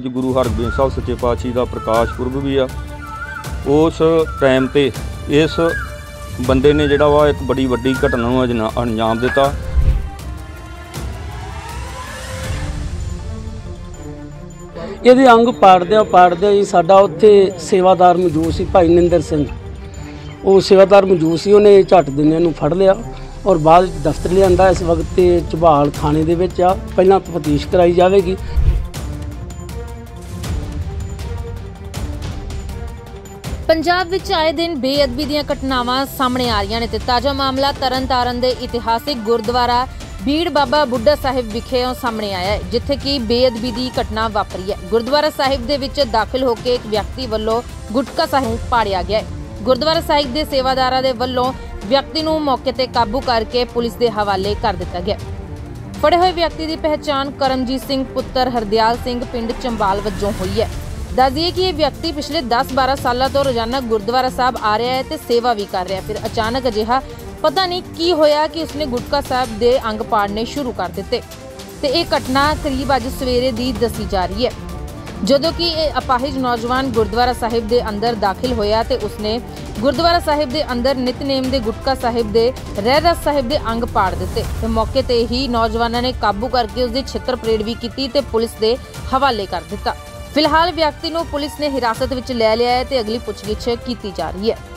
गुरु हरगोबिंद साहब सच्चे पातशाही का प्रकाश पुरब भी आ। उस टाइम ते इस बंदे ने जिहड़ा वा एक बड़ी वड्डी घटना नूं अंजाम दिता। ਇਹਦੇ अंग पाड़दਿਆਂ ही साडा उत्थे सेवादार मौजूद सी भाई निंदर सिंह। वो सेवादार मौजूद सी, उन्हें झट दिने नूं फड़ लिया और बाद दफ्तर लिआंदा। इस वक्त ते ਝਬਾਲ थाने दे विच आ, पहलां तफ्तीश कराई जाएगी। पंजाब विच आए दिन बेअदबी दीआं घटनावां सामने आ रहीआं ने ते ताज़ा मामला तरनतारन दे इतिहासिक गुरुद्वारा बीड़ बाबा बुड्ढा साहिब विखे सामने आया है, जिथे कि बेअदबी की घटना वापरी है। गुरुद्वारा साहिब दे विच दाखिल होकर एक व्यक्ति वालों गुटका साहिब पाड़िया गया है। गुरुद्वारा साहिब के सेवादारां दे वालों व्यक्ति नूं मौके ते काबू करके पुलिस के हवाले कर दिता गया। फड़े हुए व्यक्ति की पहचान करमजीत सिंह पुत्र हरदयाल सिंह पिंड चंबाल वजों हुई है। दस दिए कि यह व्यक्ति पिछले 10-12 सालों तो रोजाना गुरुद्वारा साहब आ रहा है तो सेवा भी कर रहा है। फिर अचानक अजिहा पता नहीं की होया कि उसने गुटका साहब दे अंग पाड़ने शुरू कर दिते ते यह घटना करीब अज सवेरे दी दसी जा रही है। जदों कि अपाहिज नौजवान गुरुद्वारा साहिब दे अंदर दाखिल होया ते उसने गुरुद्वारा साहिब दे अंदर नितनेम दे गुटका साहिब दे रहरास साहिब दे अंग पाड़ दिते ते मौके ते ही नौजवानों ने काबू करके उसकी छित्र परेड भी की ते पुलिस के हवाले कर दिता। फिलहाल व्यक्ति नूं पुलिस ने हिरासत विच लै लिया है ते अगली पुछगिछ की जा रही है।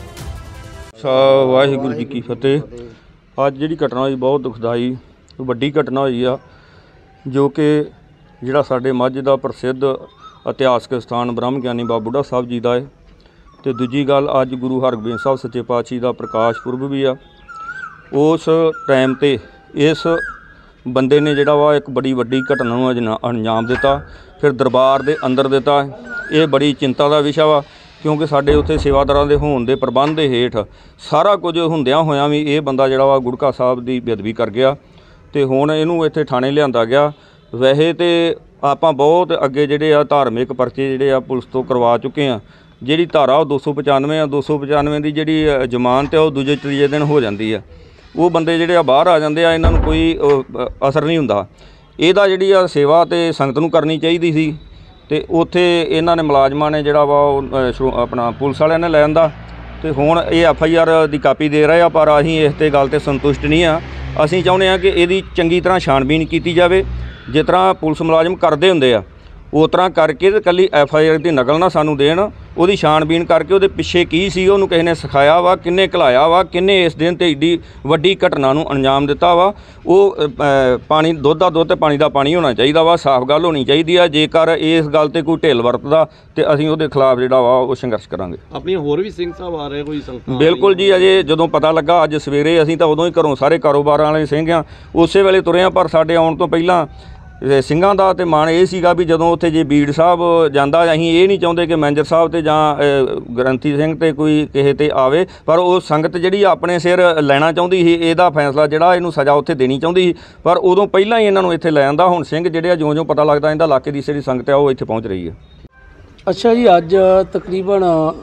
वाहिगुरू जी की फतेह। अज जिहड़ी घटना हुई बहुत दुखदाई वड्डी घटना हुई आ, जो कि जिहड़ा साडे माझ दा प्रसिद्ध इतिहासक स्थान ब्रह्म ज्ञानी बाबा बुड्ढा साहब जी का है। तो दूजी गल अज गुरु हरगोबिंद साहब सच्चे पातशाही का प्रकाश पुरब भी आ। उस टाइम ते इस बंदे ने जिहड़ा वा एक बड़ी वड्डी घटना नूं अंजाम दिता, फिर दरबार दे अंदर दिता। ये बड़ी चिंता का विषय वा, क्योंकि साडे उत्थे सेवादारां दे होण दे प्रबंध दे हेठ सारा कुछ हुंदियां होयां भी ये बंदा जिहड़ा वा गुटका साहब की बेअदबी कर गया ते हुण इहनूं इत्थे थाणे लिआंदा गया। वैसे तो आपां बहुत अगे जिहड़े आ धार्मिक परचे जिहड़े आ पुलिस तो करवा चुके हैं। जिहड़ी धारा 295 आ 295 की जिहड़ी जमानत है वो दूजे तीजे दिन हो जाती है। वो बंदे जिहड़े आ बाहर आ जांदे आ, इन्हां नूं कोई असर नहीं हुंदा। इहदा जिहड़ी आ सेवा ते संगत नूं करनी चाहीदी सी ते उत्थे इन्हां ने मुलाजमां ने जिहड़ा वा अपना पुलिस वालियां ने लै आंदा ते हुण ये FIR दी कापी दे रहे आ। पर असीं इस ते गल ते संतुष्ट नहीं आ। असीं चाहुंदे आ कि इहदी चंगी तरह छाणबीन कीती जावे। जिस तरह पुलिस मुलाजम करदे हुंदे आ उस तरह करके ते कल्ली FIR की नकल ना सानू देण, उहदी छाणबीन करके उहदे पिछे की सी, उहनूं किसी ने सिखाया वा, किन्ने घलाया वा, किन्ने इस दिन ते एड्डी वड्डी घटना नूं अंजाम दिता वा। वो पानी दुध दा दुध ते पानी दा पानी होना चाहिए वा, साफ गल होनी चाहिए है। जेकर इस गल ते कोई ढिल वरतदा ते असीं उहदे खिलाफ जिहड़ा वा वो संघर्ष करांगे। अपनी होर भी सिंह साहब आ रहे कोई संगत? बिल्कुल जी, अजे जदों पता लगा अज सवेरे असीं तां उदों ही घरों सारे कारोबार वाले सिंह आ उसे वेले तुरे आ। पर साडे आउण तों पहिलां ਸਿੰਘਾਂ ਦਾ ਤੇ ਮਾਣ ਇਹ ਸੀਗਾ ਵੀ ਜਦੋਂ ਉੱਥੇ ਜੇ ਬੀੜ ਸਾਹਿਬ ਜਾਂਦਾ ਅਸੀਂ ਇਹ ਨਹੀਂ ਚਾਹੁੰਦੇ ਕਿ ਮੈਨੇਜਰ ਸਾਹਿਬ ਤੇ ਜਾਂ ਗ੍ਰੰਥੀ ਸਿੰਘ ਤੇ ਕੋਈ ਕਿਸੇ ਤੇ ਆਵੇ, ਪਰ ਉਹ ਸੰਗਤ ਜਿਹੜੀ ਆਪਣੇ ਸਿਰ ਲੈਣਾ ਚਾਹੁੰਦੀ ਸੀ ਇਹਦਾ ਫੈਸਲਾ ਜਿਹੜਾ ਇਹਨੂੰ ਸਜ਼ਾ ਉੱਥੇ ਦੇਣੀ ਚਾਹੁੰਦੀ ਸੀ। ਪਰ ਉਦੋਂ ਪਹਿਲਾਂ ਹੀ ਇਹਨਾਂ ਨੂੰ ਇੱਥੇ ਲੈ ਆਂਦਾ। ਹੁਣ ਸਿੰਘ ਜਿਹੜੇ ਆ ਜਿਉਂ-ਜਿਉਂ ਪਤਾ ਲੱਗਦਾ ਇਹਦਾ ਇਲਾਕੇ ਦੀ ਜਿਹੜੀ ਸੰਗਤ ਆ ਉਹ ਇੱਥੇ ਪਹੁੰਚ ਰਹੀ ਹੈ। अच्छा जी, अज तकरीबन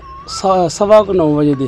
9:15 वजे दे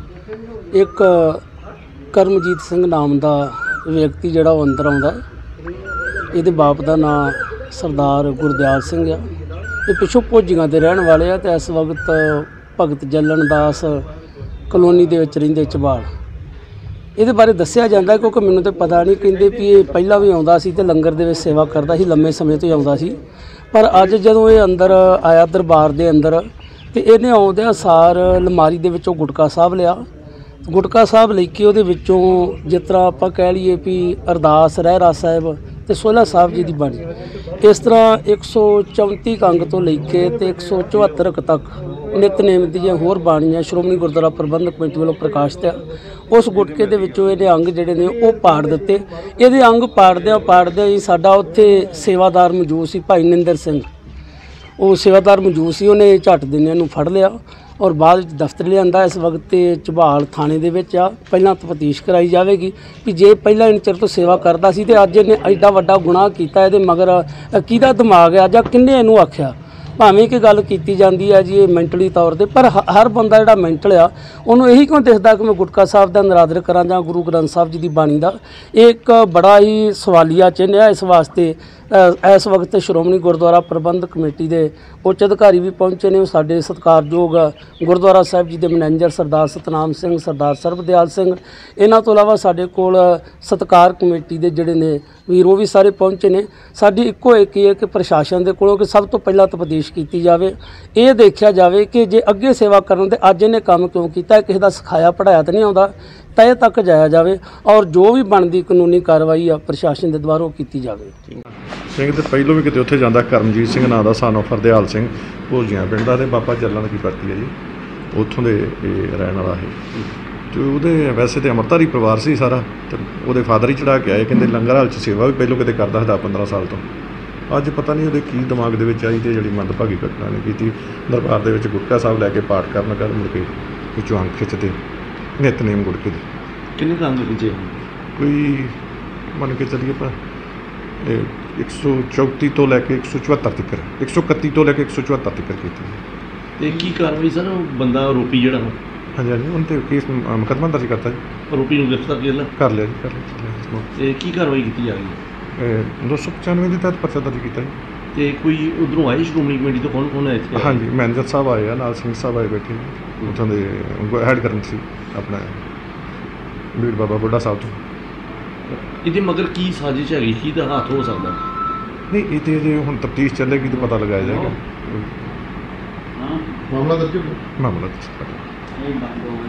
एक करमजीत सिंह नाम का व्यक्ति जिहड़ा अंदर आउंदा। ਇਹਦੇ बाप का नाम सरदार गुरदयाल सिंह आ। ये पिछों भोजियां के रहने वाले आ ते इस वक्त भगत जलन दास कलोनी दे विच रहिंदे ਝਬਾਲ। ਇਹਦੇ बारे दस्सिया जाता क्योंकि मैनूं तो पता नहीं, कहते भी ये पहला भी आउंदा सी ते लंगर दे विच सेवा करदा सी, लंबे समय तो ही आउंदा सी। पर अज जदों ये अंदर आया दरबार दे अंदर ते इहने आउंदिआं सार अलमारी दे विचों गुटका साहब लिया। गुटका साहब लेके ਉਹਦੇ ਵਿੱਚੋਂ जिस तरह ਆਪਾਂ कह लीए भी अरदास रहरास साहिब ਤੇ ਸੋਹਲਾ ਸਾਹਿਬ जी की बाणी इस तरह 134 अंग तो लेके ते 174 तक नितनेम ਦੀਆਂ ਹੋਰ ਬਾਣੀਆਂ ਸ਼੍ਰੋਮਣੀ ਗੁਰਦੁਆਰਾ ਪ੍ਰਬੰਧਕ ਕਮੇਟੀ ਵੱਲੋਂ ਪ੍ਰਕਾਸ਼ਿਤ ਆ। ਉਸ ਗੁਟਕੇ ਦੇ ਵਿੱਚੋਂ ਇਹਦੇ ਅੰਗ ਜਿਹੜੇ ਨੇ ਉਹ ਪਾੜ ਦਿੱਤੇ। ਇਹਦੇ ਅੰਗ ਪਾੜਦਿਆਂ ਹੀ ਸਾਡਾ ਉੱਥੇ ਸੇਵਾਦਾਰ ਮੌਜੂਦ ਸੀ ਭਾਈ ਨਿੰਦਰ ਸਿੰਘ। ਉਹ ਸੇਵਾਦਾਰ ਮੌਜੂਦ ਸੀ, ਉਹਨੇ ਝੱਟ ਦਿਨਿਆਂ ਨੂੰ ਫੜ ਲਿਆ और बाद दफ्तर लिआंदा। इस वक्त ਝਬਾਲ थाने दे विच आ। पहलां तफ्तीश कराई जाएगी कि जे पहला इन चिर तो सेवा करता सी ते अज इहने एडा वड्डा गुनाह कीता, इहदे मगर किहदा दिमाग आ जां किन्ने इहनूं आखिया। भावें कि गल की जाती है जी मैंटली तौर पर, पर हर बंदा जिहड़ा मैंटल आ उन्होंने यही क्यों दिखता कि मैं गुटका साहब का नरादर करा जां गुरु ग्रंथ साहब जी की बाणी का। एक बड़ा ही सवालिया चिन्ह है। इस वास्ते ਇਸ ਵਕਤ ਸ਼੍ਰੋਮਣੀ ਗੁਰਦੁਆਰਾ ਪ੍ਰਬੰਧਕ ਕਮੇਟੀ ਦੇ ਉੱਚ ਅਧਿਕਾਰੀ ਵੀ ਪਹੁੰਚੇ ਨੇ। ਸਾਡੇ ਸਤਿਕਾਰਯੋਗ ਗੁਰਦੁਆਰਾ ਸਾਹਿਬ ਜੀ ਦੇ ਮੈਨੇਜਰ ਸਰਦਾਰ ਸਤਨਾਮ ਸਿੰਘ, ਸਰਦਾਰ ਸਰਬਦਿਆਲ ਸਿੰਘ, ਇਹਨਾਂ ਤੋਂ ਇਲਾਵਾ ਸਾਡੇ ਕੋਲ ਸਤਿਕਾਰ ਕਮੇਟੀ ਦੇ ਜਿਹੜੇ ਨੇ ਵੀਰ ਉਹ ਵੀ ਸਾਰੇ ਪਹੁੰਚੇ ਨੇ। ਸਾਡੀ ਇੱਕੋ ਇੱਕ ਹੀ ਹੈ ਕਿ ਪ੍ਰਸ਼ਾਸਨ ਦੇ ਕੋਲੋਂ ਕਿ ਸਭ ਤੋਂ ਪਹਿਲਾਂ ਤਫਤੀਸ਼ ਕੀਤੀ ਜਾਵੇ, ਇਹ ਦੇਖਿਆ ਜਾਵੇ ਕਿ ਜੇ ਅੱਗੇ ਸੇਵਾ ਕਰਨ ਤੇ ਅੱਜ ਇਹਨੇ ਕੰਮ ਕਿਉਂ ਕੀਤਾ, ਕਿਸੇ ਦਾ ਸਿਖਾਇਆ ਪੜ੍ਹਾਇਆ ਤਾਂ ਨਹੀਂ ਆਉਂਦਾ, ਤਹਿ ਤੱਕ ਜਾਇਆ ਜਾਵੇ ਔਰ ਜੋ ਵੀ ਬਣਦੀ ਕਾਨੂੰਨੀ ਕਾਰਵਾਈ ਆ ਪ੍ਰਸ਼ਾਸਨ ਦੇ ਦੁਆਰਾ ਉਹ ਕੀਤੀ ਜਾਵੇ। ਸਿੰਘ ਤੇ ਪਹਿਲੋਂ ਵੀ ਕਿਤੇ ਉੱਥੇ ਜਾਂਦਾ ਕਰਮਜੀਤ ਸਿੰਘ ਨਾਂ ਦਾ ਸਾਨੂੰ ਫਰਦਿਆਲ ਸਿੰਘ ਭੋਜੀਆਂ ਪਿੰਡ ਦਾ, ਤੇ ਬਾਬਾ ਚੱਲਣ ਦੀ ਪਰਤੀ ਹੈ ਜੀ, ਉੱਥੋਂ ਦੇ ਇਹ ਰਹਿਣ ਵਾਲਾ ਹੈ। ਤੇ ਉਹਦੇ ਵੈਸੇ ਤੇ ਅੰਮ੍ਰਿਤਧਾਰੀ ਪਰਿਵਾਰ ਸੀ ਸਾਰਾ, ਤੇ ਉਹਦੇ ਫਾਦਰ ਹੀ ਚੜਾ ਕੇ ਆਏ, ਕਹਿੰਦੇ ਲੰਗਰ ਹਾਲ 'ਚ ਸੇਵਾ ਵੀ ਪਹਿਲੋਂ ਕਿਤੇ ਕਰਦਾ 10-15 ਸਾਲ ਤੋਂ। ਅੱਜ ਪਤਾ ਨਹੀਂ ਉਹਦੇ ਕੀ ਦਿਮਾਗ ਦੇ ਵਿੱਚ ਆਈ ਤੇ ਜਿਹੜੀ ਮੰਦਭਾਗੀ ਘਟਨਾ ਨੇ ਕੀਤੀ। ਦਰਬਾਰ ਦੇ ਵਿੱਚ ਗੁਟਕਾ ਸਾਹਿਬ ਲੈ ਕੇ ਪਾਠ ਕਰਨ ਕਰ ਮੁੜ ਕੇ ਵਿੱਚੋਂ ਅੰਖ ਖਿੱਚਦੇ ਨਿਤਨੇਮ ਗੁਟਕੇ ਦੀ। ਕਿੰਨੇ ਕੰਮ ਦੇ ਵਿੱਚ ਕੋਈ ਮੰਨ ਕੇ ਚੱਲੀਏ ਆਪਾਂ 134 ਤੋਂ ਲੈ ਕੇ 174 ਤੱਕ, 131 ਤੋਂ ਲੈ ਕੇ 174 ਤੱਕ ਕੀਤੀ। ਤੇ ਕੀ ਕਾਰਵਾਈ ਸਰ, ਉਹ ਬੰਦਾ ਆਰੋਪੀ ਜਿਹੜਾ ਹਾਂਜੀ ਹਾਂਜੀ, ਉਹਨੇ ਤੇ ਕੇਸ ਮੁਕੱਦਮਾ ਦਰਜ ਕਰਤਾ ਜੀ, ਆਰੋਪੀ ਨੂੰ ਗ੍ਰਿਫਤਾਰ ਕਰ ਲਿਆ ਜੀ, ਕਰ ਲਿਆ। ਤੇ ਕੀ ਕਾਰਵਾਈ ਕੀਤੀ ਜਾ ਰਹੀ ਹੈ? 295 ਦੇ ਤਹਿਤ ਪਰਚਾ ਦਰਜ ਕੀਤਾ ਜੀ। ਤੇ ਕੋਈ ਉਧਰੋਂ ਆਏ ਸ਼੍ਰੋਮਣੀ ਕਮੇਟੀ ਤੋਂ, ਕੌਣ ਆਇਆ ਇੱਥੇ? ਹਾਂਜੀ, ਮੈਨੇਜਰ ਸਾਹਿਬ ਆਏ ਆ, ਨਾਲ ਸਿੰਘ ਸਾਹਿਬ ਆਏ ਬੈਠੇ ਨੇ, ਉੱਥੋਂ ਦੇ ਹੈਡ ਕਰਨ ਸੀ ਆਪਣਾ ਬੀੜ ਬਾਬਾ ਬੁੱਢਾ ਸਾਹਿਬ ਤੋਂ। ਇਹਦੇ ਮਗਰ ਕੀ ਸਾਜ਼ਿਸ਼ ਹੈਗੀ, ਕੀ ਦਾ ਹੱਥ ਹੋ ਸਕਦਾ? ਨਹੀਂ, ਇਹ ਤੇ ਜੇ ਹੁਣ ਤਫਤੀਸ਼ ਚੱਲੇਗੀ ਤਾਂ ਪਤਾ ਲਗਾਇਆ ਜਾਏਗਾ। ਮਾਮਲਾ ਦਰਜ